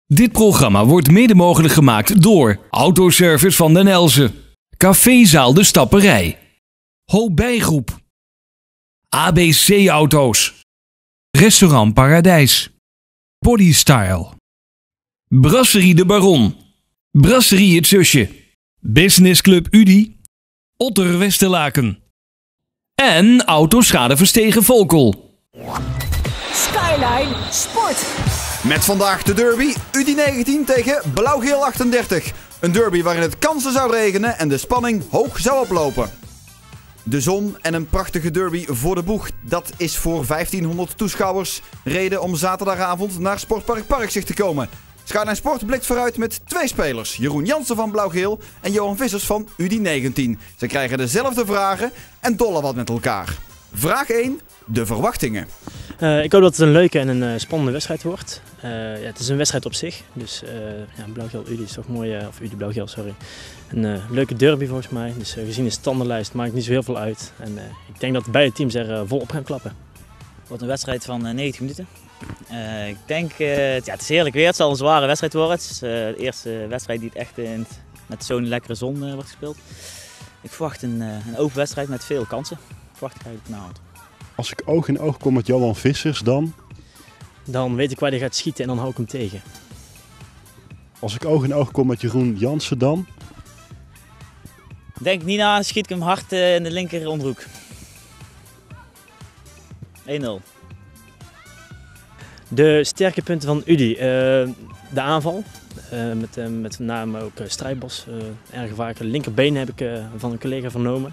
Dit programma wordt mede mogelijk gemaakt door Autoservice van den Elzen, Cafézaal de Stapperij, Hobijgroep, ABC Auto's, Restaurant Paradijs, Bodystyle, Brasserie de Baron, Brasserie Het Zusje, Business Club Udi, Otter Westerlaken en Autoschade Verstegen Volkel. Skyline Sport. Met vandaag de derby UD19 tegen Blauw-Geel 38. Een derby waarin het kansen zou regenen en de spanning hoog zou oplopen. De zon en een prachtige derby voor de boeg. Dat is voor 1500 toeschouwers reden om zaterdagavond naar Sportpark Parkzicht te komen. Skyline Sport blikt vooruit met twee spelers. Jeroen Jansen van Blauw-Geel en Johan Vissers van UD19. Ze krijgen dezelfde vragen en dollen wat met elkaar. Vraag 1. De verwachtingen. Ik hoop dat het een leuke en een spannende wedstrijd wordt. Het is een wedstrijd op zich. Dus Blauw-Geel Udi is toch mooi, of Udi Blauw-Geel, sorry. Een leuke derby volgens mij. Dus gezien de standaardlijst maakt niet zo heel veel uit. En ik denk dat beide teams er volop gaan klappen. Het wordt een wedstrijd van 90 minuten. Ik denk, het is heerlijk weer. Het zal een zware wedstrijd worden. Het is de eerste wedstrijd die het echt met zo'n lekkere zon wordt gespeeld. Ik verwacht een open wedstrijd met veel kansen. Verwacht ik eigenlijk vanavond. Als ik oog in oog kom met Johan Vissers, Dan weet ik waar hij gaat schieten en dan hou ik hem tegen. Als ik oog in oog kom met Jeroen Jansen, dan? Denk niet na, schiet ik hem hard in de linker onderhoek. 1-0. De sterke punten van Udi. De aanval. Met name ook Strijdbos. Erg vaak linkerbeen heb ik van een collega vernomen.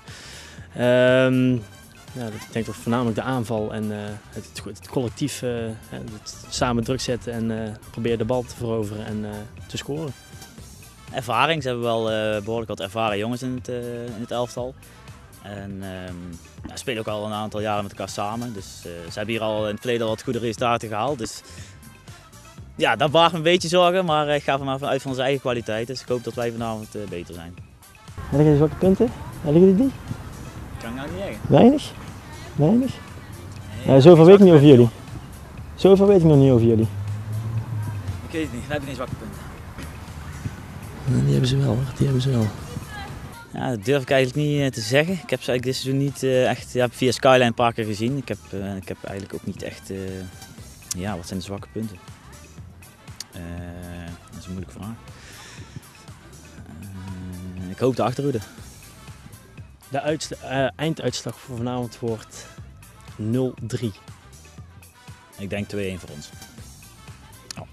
Ik denk toch voornamelijk de aanval en het collectief het samen druk zetten en proberen de bal te veroveren en te scoren. Ervaring, ze hebben wel behoorlijk wat ervaren jongens in het elftal. En spelen ook al een aantal jaren met elkaar samen. Dus ze hebben hier al in het verleden al wat goede resultaten gehaald. Dus ja, dat baart me een beetje zorgen, maar ik ga vanuit van onze eigen kwaliteit. Dus ik hoop dat wij vanavond beter zijn. Liggen de zwakke punten? Liggen die? Kan ik nou niet zeggen. Weinig? Zoveel weet ik niet over jullie. Zoveel weet ik nog niet over jullie. Ik weet het niet, we hebben geen zwakke punten. Die hebben ze wel hoor, die hebben ze wel. Ja, dat durf ik eigenlijk niet te zeggen. Ik heb ze eigenlijk dit seizoen niet echt via Skyline een paar keer gezien. Ik heb eigenlijk ook niet echt, wat zijn de zwakke punten? Dat is een moeilijke vraag. Ik hoop de achterhoede. De einduitslag voor vanavond wordt 0-3. Ik denk 2-1 voor ons. Oh.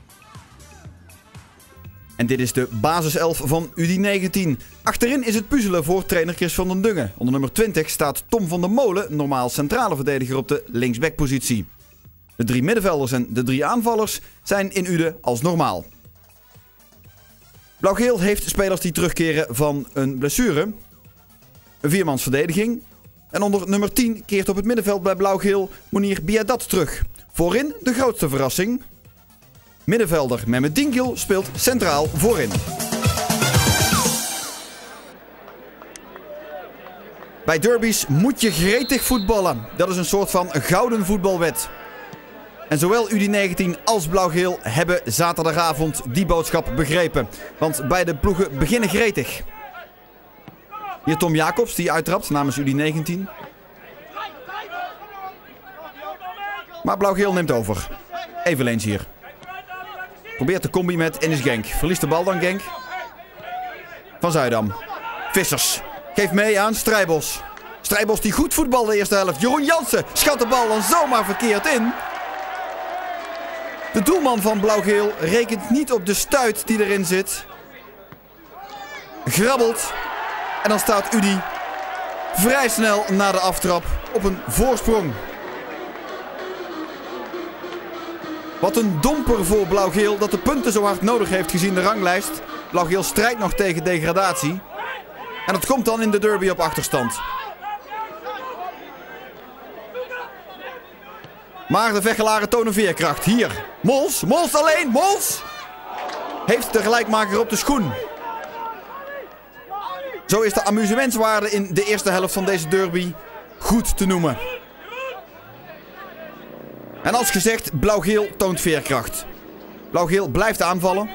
En dit is de basiself van UD19. Achterin is het puzzelen voor trainer Chris van den Dungen. Onder nummer 20 staat Tom van der Molen, normaal centrale verdediger op de linksbackpositie. De 3 middenvelders en de 3 aanvallers zijn in Uden als normaal. Blauw-Geel heeft spelers die terugkeren van een blessure. Een 4-mans verdediging. En onder nummer 10 keert op het middenveld bij Blauw-Geel Mounir Biadat terug. Voorin de grootste verrassing. Middenvelder Mehmet Dingil speelt centraal voorin. Bij derbies moet je gretig voetballen. Dat is een soort van gouden voetbalwet. En zowel UD19 als Blauw-Geel hebben zaterdagavond die boodschap begrepen. Want beide ploegen beginnen gretig. Hier Tom Jacobs die uittrapt namens UD19. Maar Blauw-Geel neemt over. Eveneens hier. Probeert de combi met Enis Genk. Verliest de bal dan Genk. Van Zuidam. Vissers. Geeft mee aan Strijdbos. Strijdbos die goed voetbalde de eerste helft. Jeroen Jansen schat de bal dan zomaar verkeerd in. De doelman van Blauw-Geel rekent niet op de stuit die erin zit. Grabbelt. En dan staat Udi vrij snel na de aftrap op een voorsprong. Wat een domper voor Blauw-Geel dat de punten zo hard nodig heeft gezien de ranglijst. Blauw-Geel strijdt nog tegen degradatie. En dat komt dan in de derby op achterstand. Maar de Vegelaren tonen veerkracht. Hier, Mols alleen, Mols! Heeft de gelijkmaker op de schoen. Zo is de amusementswaarde in de eerste helft van deze derby goed te noemen. En als gezegd, Blauw-Geel toont veerkracht. Blauw-geel blijft aanvallen.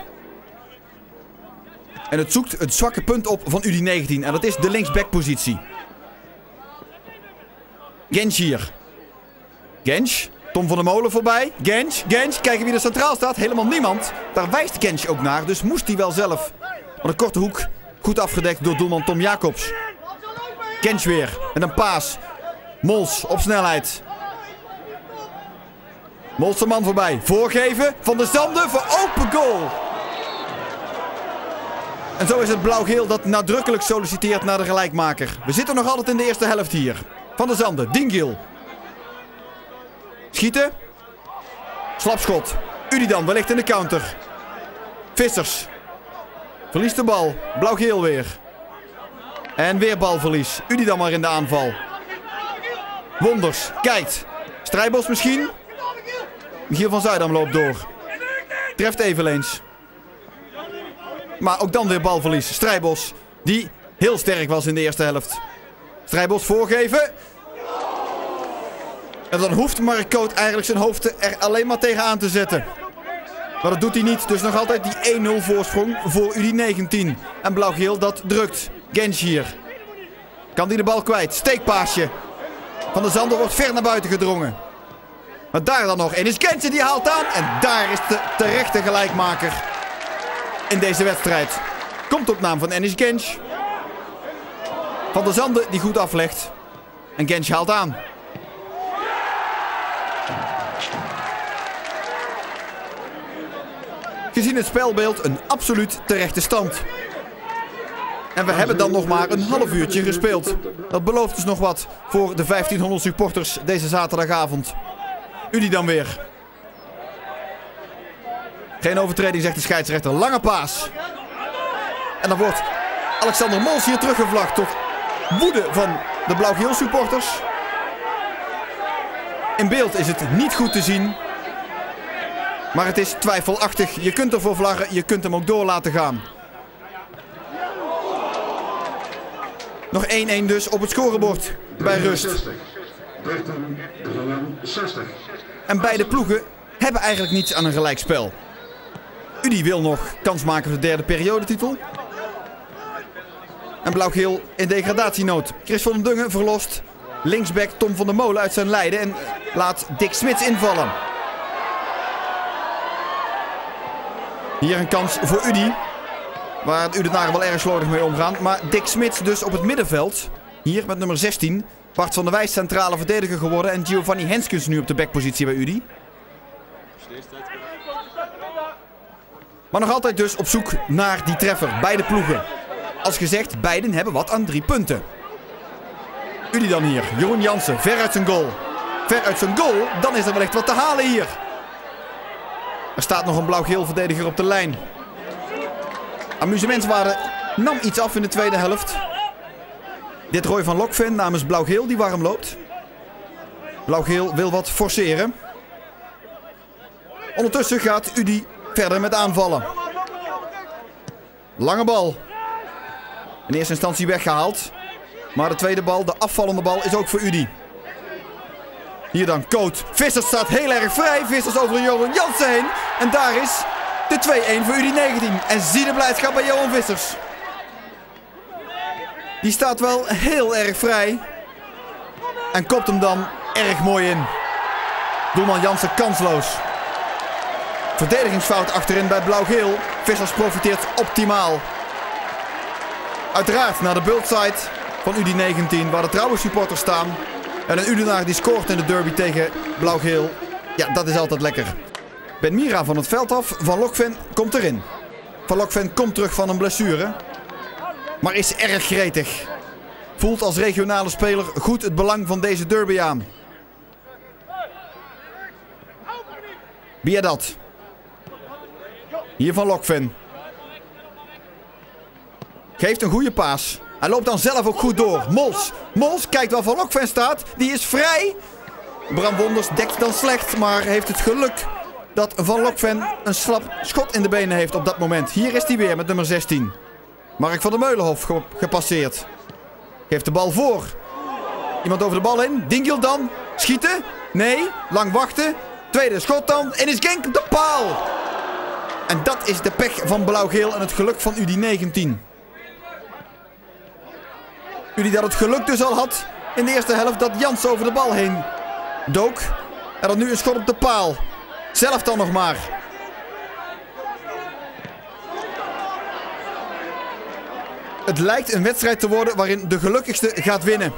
En het zoekt het zwakke punt op van UD19. En dat is de linksbackpositie. Gensch hier. Gensch. Tom van der Molen voorbij. Gensch. Kijken wie er centraal staat. Helemaal niemand. Daar wijst Gensch ook naar. Dus moest hij wel zelf. Maar een korte hoek. Goed afgedekt door doelman Tom Jacobs. Gensch weer. Met een paas. Mols op snelheid. Mols de man voorbij. Voorgeven. Van der Zande voor open goal. En zo is het blauw-geel dat nadrukkelijk solliciteert naar de gelijkmaker. We zitten nog altijd in de eerste helft hier. Van der Zande. Dingiel. Schieten. Slapschot. Udidan wellicht in de counter. Vissers. Verliest de bal. Blauw-geel weer. En weer balverlies. Udidan maar in de aanval. Wonders. Kijkt. Strijbos misschien. Michiel van Zuidam loopt door. Treft eveneens. Maar ook dan weer balverlies. Strijbos. Die heel sterk was in de eerste helft. Strijbos voorgeven. En dan hoeft Mark Koot eigenlijk zijn hoofd er alleen maar tegenaan te zetten. Maar dat doet hij niet. Dus nog altijd die 1-0 voorsprong voor UD19. En blauw-geel dat drukt. Gensch hier. Kan hij de bal kwijt. Steekpaasje. Van der Zande wordt ver naar buiten gedrongen. Maar daar dan nog. En is Gensch die haalt aan. En daar is de terechte gelijkmaker. In deze wedstrijd. Komt op naam van Enis Gensch. Van der Zande die goed aflegt. En Gensch haalt aan. Gezien het spelbeeld een absoluut terechte stand. En we hebben dan nog maar een half uurtje gespeeld. Dat belooft dus nog wat voor de 1500 supporters deze zaterdagavond. Udi dan weer. Geen overtreding, zegt de scheidsrechter. Lange paas. En dan wordt Alexander Mols hier teruggevlacht tot woede van de blauw-geel supporters. In beeld is het niet goed te zien. Maar het is twijfelachtig. Je kunt ervoor vlaggen, je kunt hem ook door laten gaan. Nog 1-1 dus op het scorebord bij rust. En beide ploegen hebben eigenlijk niets aan een gelijkspel. Udi wil nog kans maken voor de derde periodetitel. En blauw-geel in degradatienood. Chris van den Dungen verlost linksback Tom van der Molen uit zijn lijden. En laat Dick Smits invallen. Hier een kans voor Udi. Waar de Udenaren wel erg slordig mee omgaan. Maar Dick Smits dus op het middenveld. Hier met nummer 16. Bart van der Wijs centrale verdediger geworden. En Giovanni Henskens nu op de backpositie bij Udi. Maar nog altijd dus op zoek naar die treffer. Beide ploegen. Als gezegd, beiden hebben wat aan 3 punten. Udi dan hier. Jeroen Jansen, ver uit zijn goal. Ver uit zijn goal, dan is er wellicht wat te halen hier. Er staat nog een blauw-geel verdediger op de lijn. Amusementswaarde nam iets af in de tweede helft. Dit Roy van Lokven namens blauw-geel die warm loopt. Blauw-geel wil wat forceren. Ondertussen gaat Udi verder met aanvallen. Lange bal. In eerste instantie weggehaald. Maar de tweede bal, de afvallende bal, is ook voor Udi. Hier dan Koot. Vissers staat heel erg vrij. Vissers over Johan Jansen heen. En daar is de 2-1 voor UD19. En zie de blijdschap bij Johan Vissers. Die staat wel heel erg vrij. En kopt hem dan erg mooi in. Doelman Jansen kansloos. Verdedigingsfout achterin bij blauw-geel. Vissers profiteert optimaal. Uiteraard naar de bultside van UD19. Waar de trouwe supporters staan. En een Udenaar die scoort in de derby tegen blauw-geel. Ja, dat is altijd lekker. Ben Mira van het veld af. Van Lokven komt erin. Van Lokven komt terug van een blessure. Maar is erg gretig. Voelt als regionale speler goed het belang van deze derby aan. Biadat. Hier van Lokven. Geeft een goede paas. Hij loopt dan zelf ook goed door. Mols. Mols kijkt waar Van Lokven staat. Die is vrij. Bram Wonders dekt dan slecht. Maar heeft het geluk dat Van Lokven een slap schot in de benen heeft op dat moment. Hier is hij weer met nummer 16. Mark van der Meulenhof gepasseerd. Geeft de bal voor. Iemand over de bal in. Dingiel dan. Schieten. Nee. Lang wachten. Tweede schot dan. En is Genk op de paal. En dat is de pech van Blauw-Geel en het geluk van UD19. UD dat het geluk dus al had in de eerste helft dat Jans over de bal heen dook. En dan nu een schot op de paal. Zelf dan nog maar. Het lijkt een wedstrijd te worden waarin de gelukkigste gaat winnen.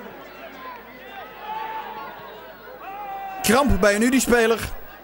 Kramp bij een UD-speler.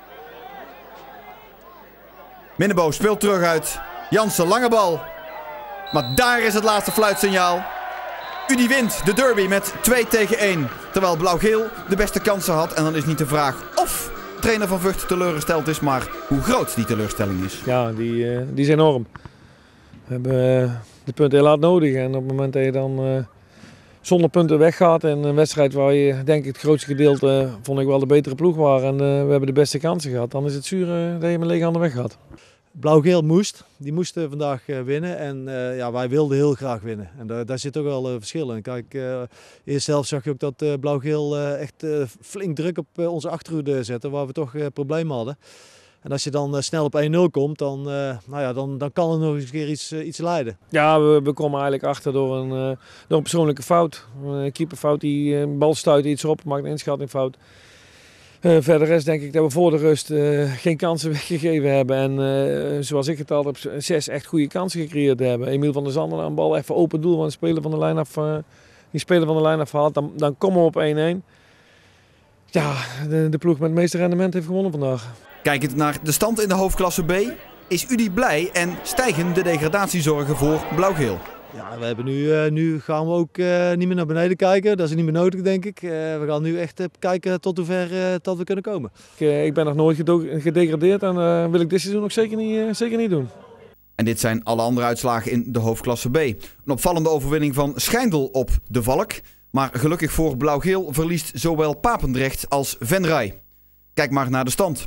Minnebo speelt terug uit. Jansen, lange bal. Maar daar is het laatste fluitsignaal. UD wint de derby met 2-1. Terwijl Blauw-Geel de beste kansen had. En dan is niet de vraag of trainer van Vught teleurgesteld is, maar hoe groot die teleurstelling is. Ja, die is enorm. We hebben de punten heel hard nodig. En op het moment dat je dan zonder punten weggaat in een wedstrijd waar je, denk ik, het grootste gedeelte vond ik wel de betere ploeg waren. En we hebben de beste kansen gehad. Dan is het zuur dat je met lege handen weggaat. Blauw-Geel die moesten vandaag winnen en ja, wij wilden heel graag winnen. En daar zit ook wel verschil in. Kijk, eerst zelf zag je ook dat Blauw-Geel echt flink druk op onze achterhoede zette, waar we toch problemen hadden. En als je dan snel op 1-0 komt, dan kan er nog eens een keer iets leiden. Ja, we komen eigenlijk achter door een persoonlijke fout. Een keeperfout, die bal stuit iets op, maakt een inschattingfout. Verder is denk ik dat we voor de rust geen kansen weggegeven hebben. En zoals ik het al heb, 6 echt goede kansen gecreëerd hebben. Emiel van der Zanden aan een bal even open doel van de speler van de lijn af. Die speler van de lijn afhaalt. Dan komen we op 1-1. Ja, de ploeg met het meeste rendement heeft gewonnen vandaag. Kijkend naar de stand in de hoofdklasse B is UD blij en stijgen de degradatiezorgen voor Blauw-Geel. Ja, we hebben nu gaan we ook niet meer naar beneden kijken. Dat is niet meer nodig, denk ik. We gaan nu echt kijken tot hoever dat we kunnen komen. Ik ben nog nooit gedegradeerd en wil ik dit seizoen ook zeker niet doen. En dit zijn alle andere uitslagen in de hoofdklasse B. Een opvallende overwinning van Schijndel op de Valk. Maar gelukkig voor Blauw-Geel verliest zowel Papendrecht als Venray. Kijk maar naar de stand.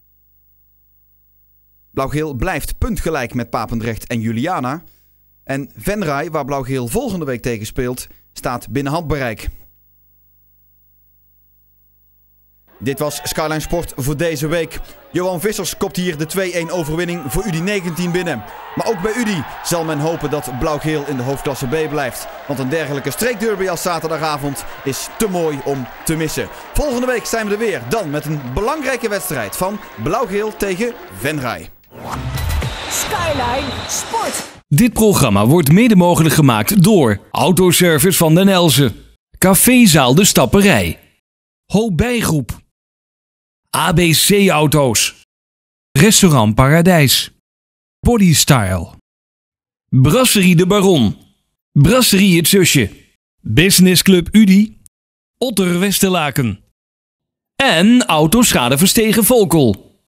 Blauw-Geel blijft puntgelijk met Papendrecht en Juliana. En Venray, waar Blauw-Geel volgende week tegen speelt, staat binnen handbereik. Dit was Skyline Sport voor deze week. Johan Vissers kopt hier de 2-1 overwinning voor UD19 binnen. Maar ook bij UD zal men hopen dat Blauw-Geel in de hoofdklasse B blijft. Want een dergelijke streekderby als zaterdagavond is te mooi om te missen. Volgende week zijn we er weer, dan met een belangrijke wedstrijd van Blauw-Geel tegen Venray. Skyline Sport. Dit programma wordt mede mogelijk gemaakt door Autoservice van Den Elzen, Cafézaal de Stapperij, Hobijgroep, ABC Auto's, Restaurant Paradijs, Bodystyle, Brasserie de Baron, Brasserie Het Zusje, Business Club UDI, Otter Westerlaken en Autoschade Verstegen Volkel.